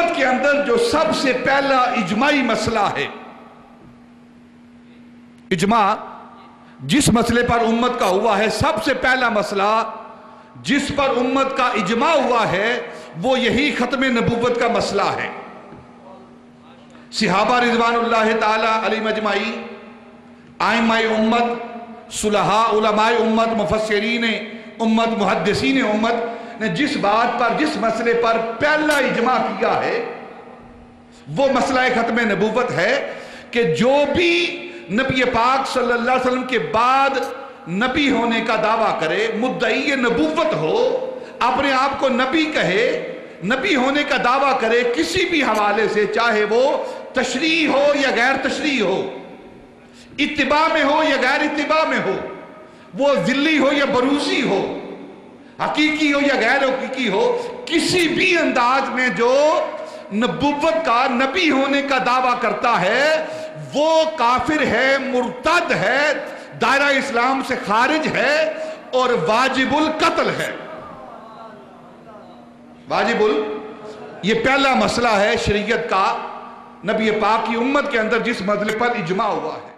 امت کے اندر جو سب سے پہلا اجماعی مسئلہ ہے، اجماع جس مسئلے پر امت کا ہوا ہے، سب سے پہلا مسئلہ جس پر امت کا اجماع ہوا ہے وہ یہی ختم نبوت کا مسئلہ ہے۔ صحابہ رضوان اللہ تعالی علیہم اجمعین، ائمہ امت، صلحاء علماء امت، مفسرین امت، محدثین امت نے جس بات پر، جس مسئلے پر پہلا اجماع کیا ہے وہ مسئلہ ختم نبوت ہے کہ جو بھی نبی پاک صلی اللہ علیہ وسلم کے بعد نبی ہونے کا دعویٰ کرے، مدعی نبوت ہو، اپنے آپ کو نبی کہے، نبی ہونے کا دعویٰ کرے کسی بھی حوالے سے، چاہے وہ تشریح ہو یا غیر تشریح ہو، اتباع میں ہو یا غیر اتباع میں ہو، وہ ذلی ہو یا بروزی ہو، حقیقی ہو یا غیر حقیقی ہو، کسی بھی انداز میں جو نبوت کا، نبی ہونے کا دعویٰ کرتا ہے وہ کافر ہے، مرتد ہے، دائرہ اسلام سے خارج ہے اور واجب القتل ہے۔ یہ پہلا مسئلہ ہے شریعت کا، نبی پاک کی امت کے اندر جس مسئلے پر اجماع ہوا ہے۔